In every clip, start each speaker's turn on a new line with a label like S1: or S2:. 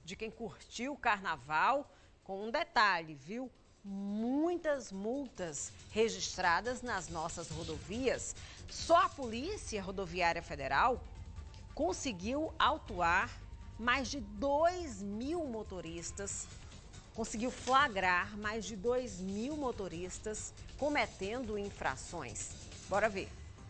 S1: de quem curtiu o carnaval, com um detalhe, viu? Muitas multas registradas nas nossas rodovias. Só a Polícia Rodoviária Federal conseguiu autuar mais de 2.000 motoristas, conseguiu flagrar mais de 2.000 motoristas cometendo infrações. Bora ver.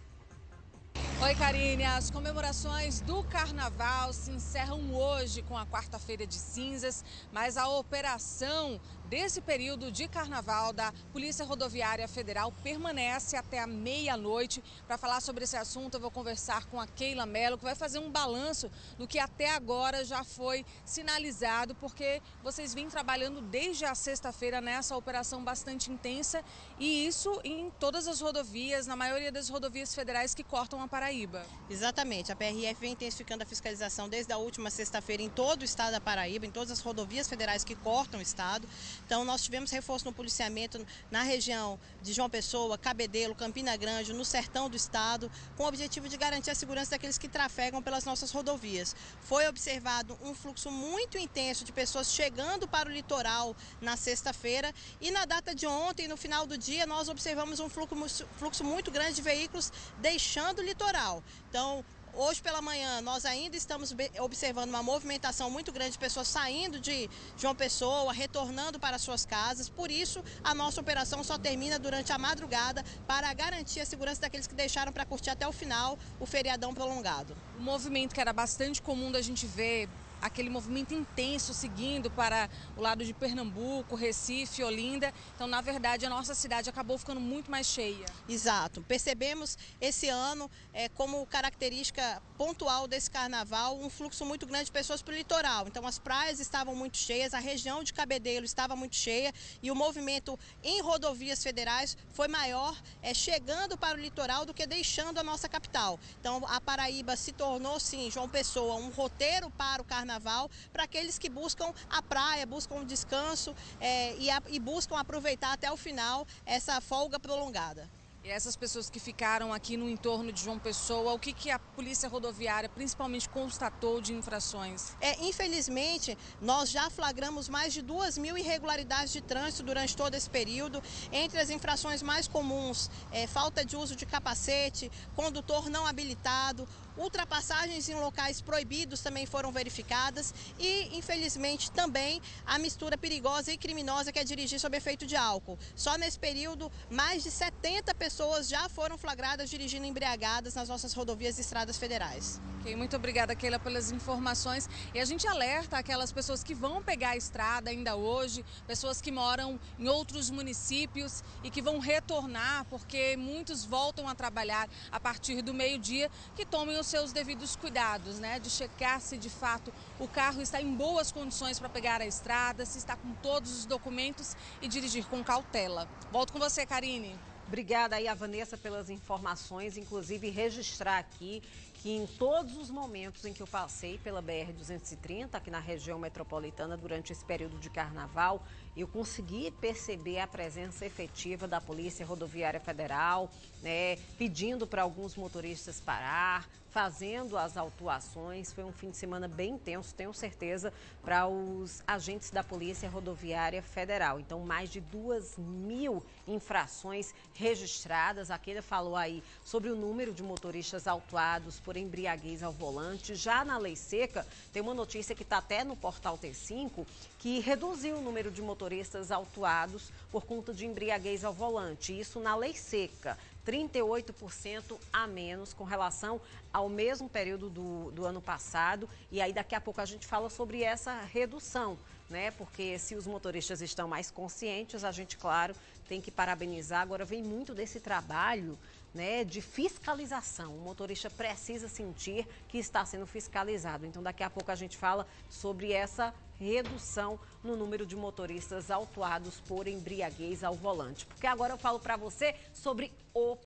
S2: Oi, Karine. As comemorações do Carnaval se encerram hoje com a quarta-feira de cinzas, mas a operação desse período de Carnaval da Polícia Rodoviária Federal permanece até a meia-noite. Para falar sobre esse assunto, eu vou conversar com a Keila Mello, que vai fazer um balanço do que até agora já foi sinalizado, porque vocês vêm trabalhando desde a sexta-feira nessa operação bastante intensa, e isso em todas as rodovias, na maioria das rodovias federais que cortam a Paraíba.
S3: Exatamente, a PRF vem intensificando a fiscalização desde a última sexta-feira em todo o estado da Paraíba, em todas as rodovias federais que cortam o estado. Então nós tivemos reforço no policiamento na região de João Pessoa, Cabedelo, Campina Grande, no sertão do estado, com o objetivo de garantir a segurança daqueles que trafegam pelas nossas rodovias. Foi observado um fluxo muito intenso de pessoas chegando para o litoral na sexta-feira, e na data de ontem, no final do dia, nós observamos um fluxo muito grande de veículos deixando o litoral. Então, hoje pela manhã, nós ainda estamos observando uma movimentação muito grande de pessoas saindo de João Pessoa, retornando para suas casas. Por isso, a nossa operação só termina durante a madrugada para garantir a segurança daqueles que deixaram para curtir até o final o feriadão prolongado.
S2: O movimento que era bastante comum da gente ver, aquele movimento intenso seguindo para o lado de Pernambuco, Recife, Olinda. Então, na verdade, a nossa cidade acabou ficando muito mais cheia.
S3: Exato. Percebemos esse ano, como característica pontual desse carnaval, um fluxo muito grande de pessoas para o litoral. Então, as praias estavam muito cheias, a região de Cabedelo estava muito cheia, e o movimento em rodovias federais foi maior, chegando para o litoral do que deixando a nossa capital. Então, a Paraíba se tornou, sim, João Pessoa, um roteiro para o carnaval, para aqueles que buscam a praia, buscam o descanso e buscam aproveitar até o final essa folga prolongada.
S2: E essas pessoas que ficaram aqui no entorno de João Pessoa, o que a Polícia Rodoviária principalmente constatou de infrações?
S3: Infelizmente, nós já flagramos mais de 2.000 irregularidades de trânsito durante todo esse período. Entre as infrações mais comuns, falta de uso de capacete, condutor não habilitado, ultrapassagens em locais proibidos também foram verificadas, e, infelizmente, também a mistura perigosa e criminosa, que é dirigir sob efeito de álcool. Só nesse período, mais de 70 pessoas já foram flagradas dirigindo embriagadas nas nossas rodovias e estradas federais.
S2: Ok, muito obrigada, Keila, pelas informações. E a gente alerta aquelas pessoas que vão pegar a estrada ainda hoje, pessoas que moram em outros municípios e que vão retornar, porque muitos voltam a trabalhar a partir do meio-dia, que tomem os seus devidos cuidados, né? De checar se de fato o carro está em boas condições para pegar a estrada, se está com todos os documentos, e dirigir com cautela. Volto com você, Karine.
S1: Obrigada aí a Vanessa pelas informações, inclusive registrar aqui que em todos os momentos em que eu passei pela BR-230, aqui na região metropolitana, durante esse período de carnaval, eu consegui perceber a presença efetiva da Polícia Rodoviária Federal, né, pedindo para alguns motoristas parar, fazendo as autuações. Foi um fim de semana bem intenso, tenho certeza, para os agentes da Polícia Rodoviária Federal. Então, mais de 2.000 infrações registradas. A Keila falou aí sobre o número de motoristas autuados por embriaguez ao volante. Já na lei seca, tem uma notícia que está até no portal T5, que reduziu o número de motoristas autuados por conta de embriaguez ao volante. Isso na lei seca, 38% a menos com relação ao mesmo período do ano passado. E aí daqui a pouco a gente fala sobre essa redução, né? Porque se os motoristas estão mais conscientes, a gente, claro, tem que parabenizar. Agora vem muito desse trabalho, né, de fiscalização. O motorista precisa sentir que está sendo fiscalizado. Então daqui a pouco a gente fala sobre essa redução no número de motoristas autuados por embriaguez ao volante. Porque agora eu falo para você sobre o